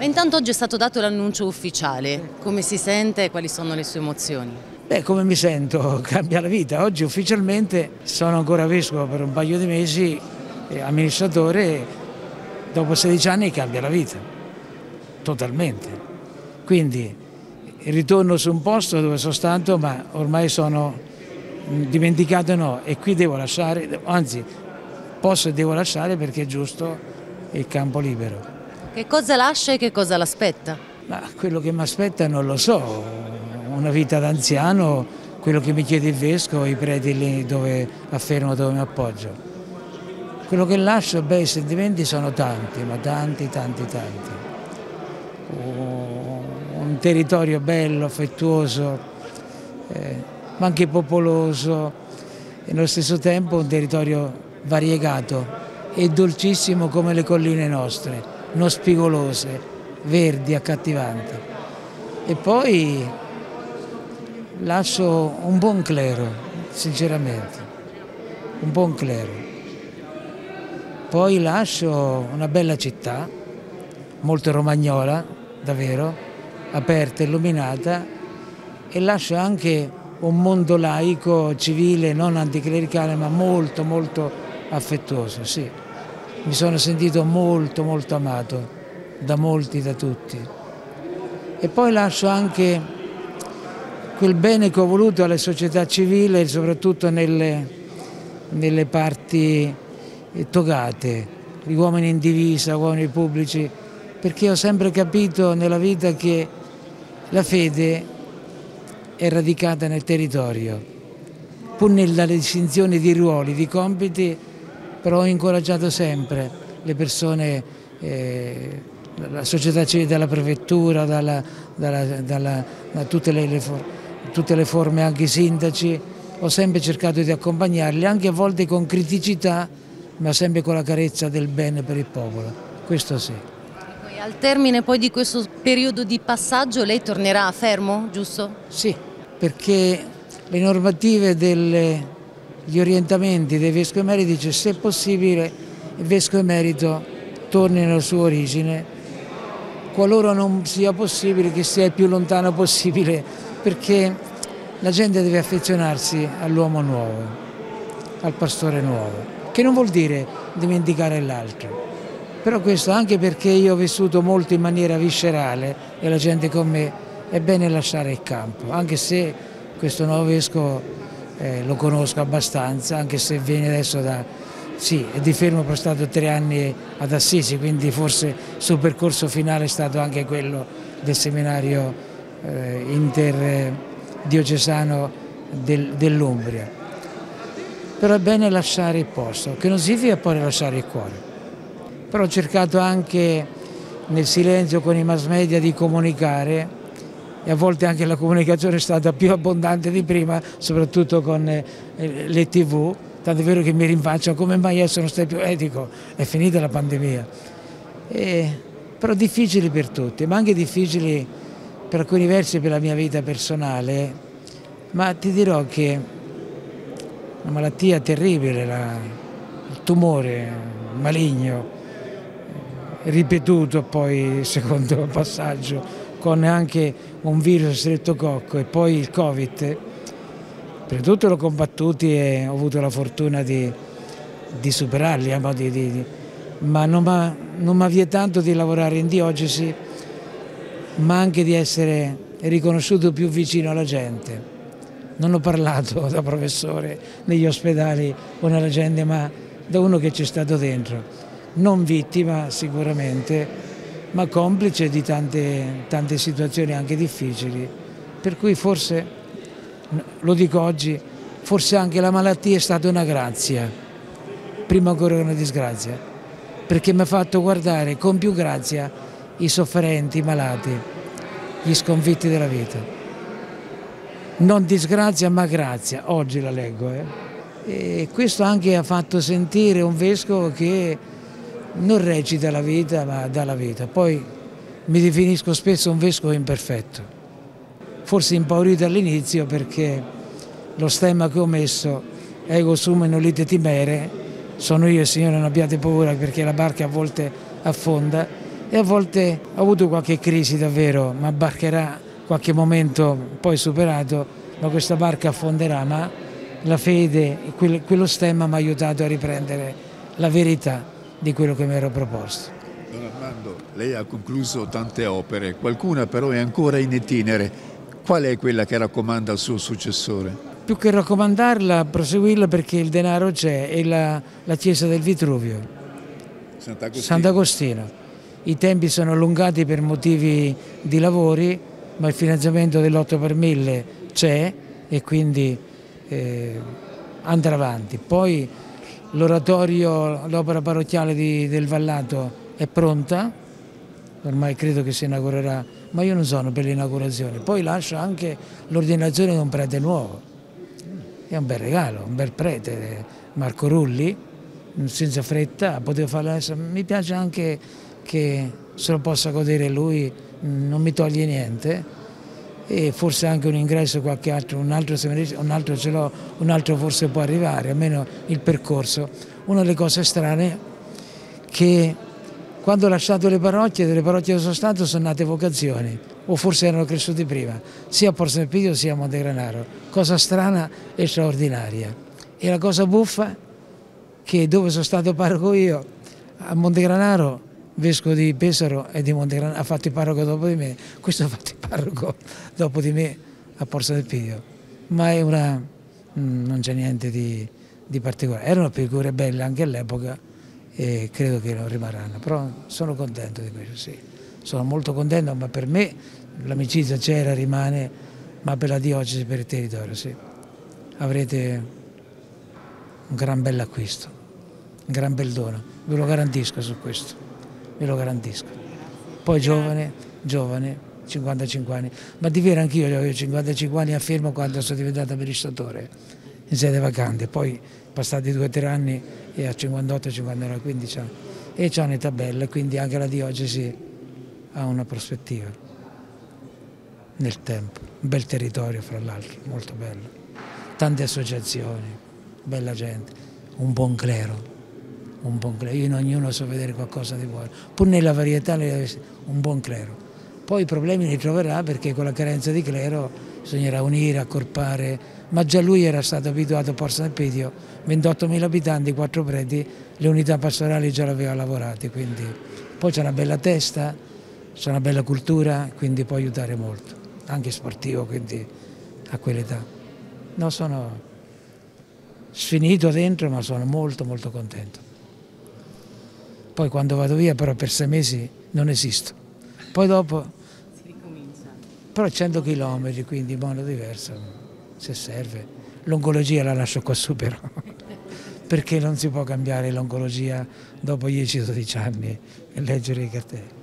Ma intanto oggi è stato dato l'annuncio ufficiale, come si sente e quali sono le sue emozioni? Beh, come mi sento? Cambia la vita. Oggi ufficialmente sono ancora vescovo per un paio di mesi, amministratore, dopo 16 anni cambia la vita, totalmente. Quindi ritorno su un posto dove sono stato, ma ormai sono dimenticato no, e qui devo lasciare, anzi posso e devo lasciare perché è giusto il campo libero. Che cosa lascia e che cosa l'aspetta? Ma quello che mi aspetta non lo so, una vita d'anziano, quello che mi chiede il vescovo, i preti lì dove affermo, dove mi appoggio. Quello che lascio, beh, i sentimenti sono tanti, ma tanti. Un territorio bello, affettuoso, ma anche popoloso, e nello stesso tempo un territorio variegato e dolcissimo come le colline nostre, non spigolose, verdi, accattivanti. E poi lascio un buon clero, sinceramente, un buon clero. Poi lascio una bella città, molto romagnola, davvero, aperta, illuminata, e lascio anche un mondo laico, civile, non anticlericale, ma molto affettuoso, sì. Mi sono sentito molto amato da molti, da tutti. E poi lascio anche quel bene che ho voluto alle società civili, soprattutto nelle parti togate, gli uomini in divisa, uomini pubblici, perché ho sempre capito nella vita che la fede è radicata nel territorio, pur nella distinzione di ruoli, di compiti, però ho incoraggiato sempre le persone, la società civile, dalla prefettura, da tutte le forme, anche i sindaci, ho sempre cercato di accompagnarli, anche a volte con criticità, ma sempre con la carezza del bene per il popolo, questo sì. Al termine poi di questo periodo di passaggio lei tornerà a Fermo, giusto? Sì, perché le normative gli orientamenti dei vescovi emeriti dice se è possibile il vescovo emerito torni nella sua origine, qualora non sia possibile che sia il più lontano possibile, perché la gente deve affezionarsi all'uomo nuovo, al pastore nuovo, che non vuol dire dimenticare l'altro. Però questo anche perché io ho vissuto molto in maniera viscerale e la gente con me, è bene lasciare il campo, anche se questo nuovo vescovo lo conosco abbastanza, anche se viene adesso sì, è di fermo, però è stato 3 anni ad Assisi, quindi forse il suo percorso finale è stato anche quello del seminario interdiocesano dell'Umbria. Però è bene lasciare il posto, che non significa poi lasciare il cuore. Però ho cercato anche nel silenzio con i mass media di comunicare, e a volte anche la comunicazione è stata più abbondante di prima, soprattutto con le TV, tanto è vero che mi rinfacciano come mai io sono stato più etico, è finita la pandemia. Però difficili per tutti, ma anche difficili per alcuni versi per la mia vita personale, ma ti dirò che una malattia terribile, il tumore maligno, ripetuto poi secondo passaggio con anche un virus streptococco e poi il Covid, per tutto l'ho combattuti e ho avuto la fortuna di superarli, ma non mi ha vietato di lavorare in diocesi, ma anche di essere riconosciuto più vicino alla gente. Non ho parlato da professore negli ospedali o nella gente, ma da uno che c'è stato dentro. Non vittima sicuramente, ma complice di tante situazioni anche difficili, per cui forse, lo dico oggi, forse anche la malattia è stata una grazia, prima ancora che una disgrazia, perché mi ha fatto guardare con più grazia i sofferenti, i malati, gli sconfitti della vita. Non disgrazia ma grazia, oggi la leggo. E questo anche ha fatto sentire un vescovo che non recita la vita ma dà la vita. Poi mi definisco spesso un vescovo imperfetto, forse impaurito all'inizio perché lo stemma che ho messo, ego sum nolite timere, sono io, Signore, non abbiate paura, perché la barca a volte affonda, e a volte ha avuto qualche crisi davvero, ma barcherà qualche momento poi superato, ma questa barca affonderà, ma la fede, quello stemma mi ha aiutato a riprendere la verità di quello che mi ero proposto. Don Armando, lei ha concluso tante opere, qualcuna però è ancora in itinere. Qual è quella che raccomanda al suo successore? Più che raccomandarla, proseguirla perché il denaro c'è, è la chiesa del Vitruvio, Sant'Agostino. I tempi sono allungati per motivi di lavori, ma il finanziamento dell'8 per 1000 c'è e quindi andrà avanti. Poi l'oratorio, l'opera parrocchiale del Vallato è pronta, ormai credo che si inaugurerà, ma io non sono per l'inaugurazione. Poi lascio anche l'ordinazione di un prete nuovo, è un bel regalo, un bel prete, Marco Rulli, senza fretta, potevo farlo adesso. Mi piace anche che se lo possa godere lui, non mi toglie niente, e forse anche un ingresso, qualche altro, un altro ce l'ho, un altro forse può arrivare, almeno il percorso. Una delle cose strane che quando ho lasciato le parrocchie, delle parrocchie dove sono stato sono nate vocazioni, o forse erano cresciuti prima, sia a Porto San Pidio sia a Montegranaro, cosa strana e straordinaria. E la cosa buffa che dove sono stato parroco io, a Montegranaro, vescovo di Pesaro e di Montegranaro ha fatto il parroco dopo di me, questo ha fatto il parroco dopo di me a Porto San Pidio, ma è non c'è niente di particolare. Erano figure belle anche all'epoca e credo che non rimarranno, però sono contento di questo, sì. Sono molto contento, ma per me l'amicizia c'era, rimane, ma per la diocesi, per il territorio, sì. Avrete un gran bell'acquisto, un gran bel dono, ve lo garantisco su questo, ve lo garantisco. Poi giovane, 55 anni, ma di vero anch'io avevo 55 anni, affermo, quando sono diventato amministratore in sede vacante, poi passati 2 o 3 anni e a 58, 59, 15 anni, e c'è un'età bella, quindi anche la diocesi ha una prospettiva nel tempo, un bel territorio fra l'altro, molto bello, tante associazioni, bella gente, un buon clero, io in ognuno so vedere qualcosa di buono, pur nella varietà un buon clero. Poi i problemi li troverà perché con la carenza di clero bisognerà unire, accorpare, ma già lui era stato abituato a Porto San Pidio, 28.000 abitanti, 4 preti, le unità pastorali già l'aveva lavorate, quindi poi c'è una bella testa, c'è una bella cultura, quindi può aiutare molto, anche sportivo, quindi a quell'età. No, sono sfinito dentro, ma sono molto molto contento. Poi quando vado via però per 6 mesi non esisto, poi dopo si ricomincia. Però 100 km, quindi in modo diverso, se serve. L'oncologia la lascio qua su però, perché non si può cambiare l'oncologia dopo 10-12 anni e leggere i cartelli.